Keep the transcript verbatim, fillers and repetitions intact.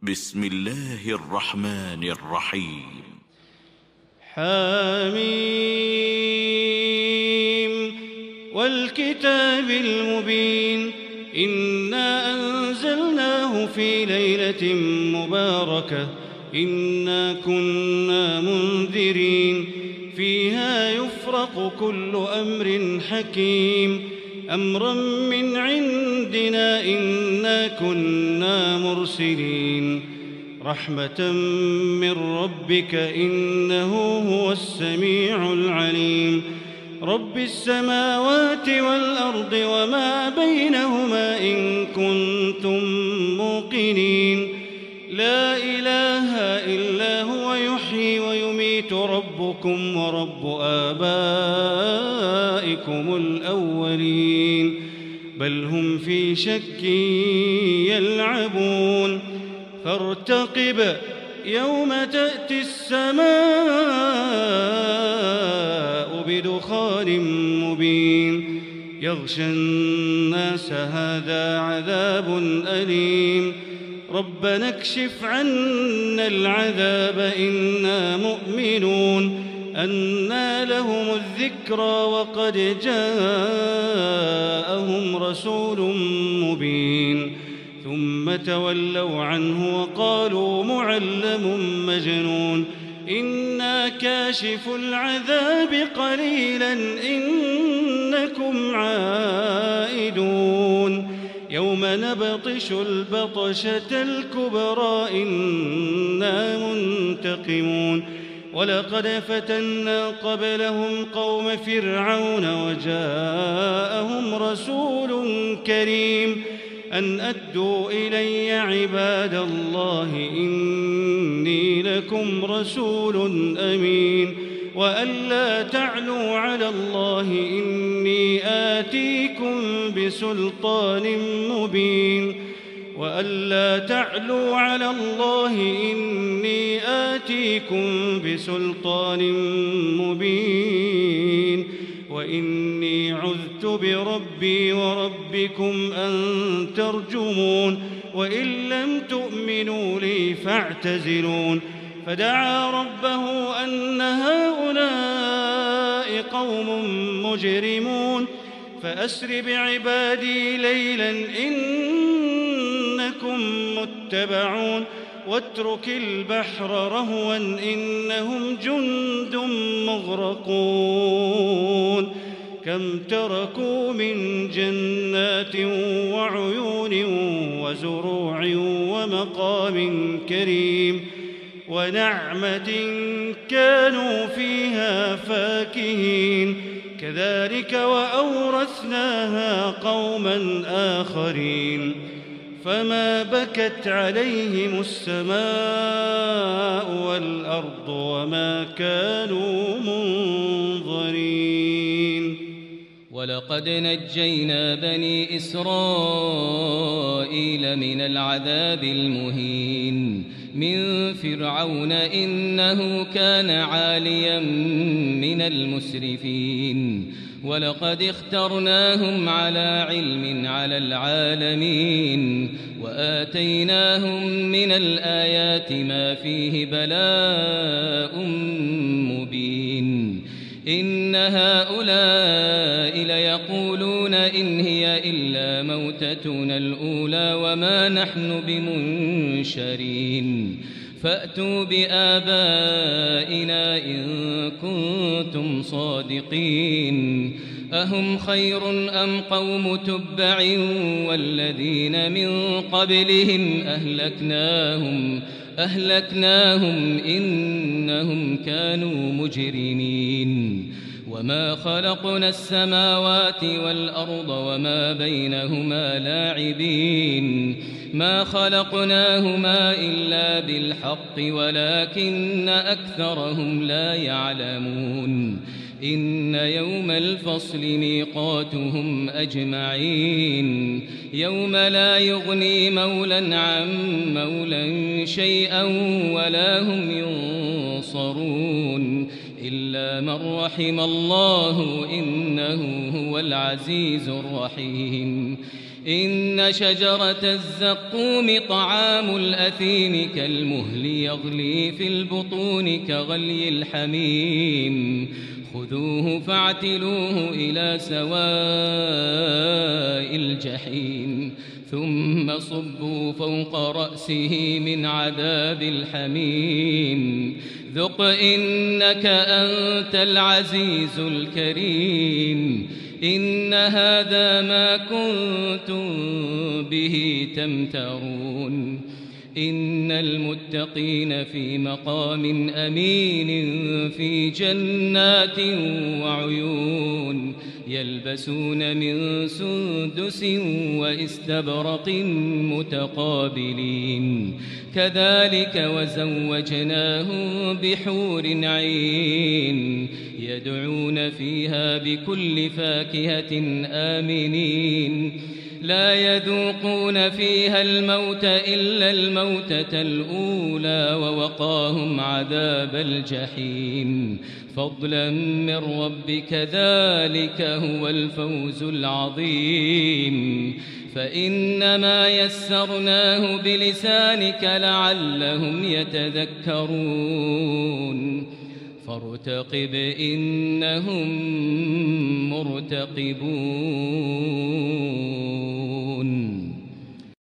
بسم الله الرحمن الرحيم. حميم والكتاب المبين إنا أنزلناه في ليلة مباركة إنا كنا منذرين فيها يفرق كل أمر حكيم أمرا من عندنا إنا كنا مرسلين رحمة من ربك إنه هو السميع العليم رب السماوات والأرض وما بينهما إن كنتم موقنين لا إله إلا هو يحيي ويميت ربكم ورب آبائكم الأولين بل هم في شك يلعبون فارتقب يوم تأتي السماء بدخان مبين يغشى الناس هذا عذاب أليم ربنا اكشف عنا العذاب إنا مؤمنون أنى لهم الذكرى وقد جاءهم رسول مبين ثم تولوا عنه وقالوا معلم مجنون إنا كاشف العذاب قليلا إنكم عائدون يوم نبطش البطشة الكبرى إنا منتقمون ولقد فتنا قبلهم قوم فرعون وجاءهم رسول كريم أن أدوا إلي عباد الله إني لكم رسول أمين وأن لا تعلوا على الله إني آتيكم بسلطان مبين وأن لا تعلوا على الله إني آتيكم بسلطان مبين وإني عذت بربي وربكم أن ترجمون وإن لم تؤمنوا لي فاعتزلون فدعا ربه أن هؤلاء قوم مجرمون فأسر بعبادي ليلا إنكم متبعون واترك البحر رهوا إنهم جند مغرقون كم تركوا من جنات وعيون وزروع ومقام كريم ونعمة كانوا فيها فاكهين كذلك وأورثناها قوما آخرين فما بكت عليهم السماء والأرض وما كانوا منظرين ولقد نجينا بني إسرائيل من العذاب المهين من فرعون إنه كان عاليا من المسرفين ولقد اخترناهم على علم على العالمين وآتيناهم من الآيات ما فيه بلاء مبين إن هؤلاء ليقولون إن هي إلا موتتنا الأولى وما نحن بمنشرين فأتوا بآبائنا إن كنتم صادقين أهم خير أم قوم تبع والذين من قبلهم أهلكناهم أهلكناهم إنهم كانوا مجرمين وما خلقنا السماوات والأرض وما بينهما لاعبين ما خلقناهما إلا بالحق ولكن أكثرهم لا يعلمون إن يوم الفصل ميقاتهم أجمعين يوم لا يغني مولا عن مولا شيئا ولا هم ينصرون إلا من رحم الله إنه هو العزيز الرحيم إن شجرة الزقوم طعام الأثيم كالمهل يغلي في البطون كغلي الحميم خذوه فاعتلوه إلى سواء الجحيم ثم صبوا فوق رأسه من عذاب الحميم ذق إنك أنت العزيز الكريم إن هذا ما كنتم به تمترون إن المتقين في مقام أمين في جنات وعيون يلبسون من سندس واستبرق متقابلين كذلك وزوجناهم بحور عين يدعون فيها بكل فاكهة آمنين لا يذوقون فيها الموت إلا الموتة الأولى ووقاهم عذاب الجحيم فضلا من ربك ذلك هو الفوز العظيم فإنما يسرناه بلسانك لعلهم يتذكرون فارتقب إنهم مرتقبون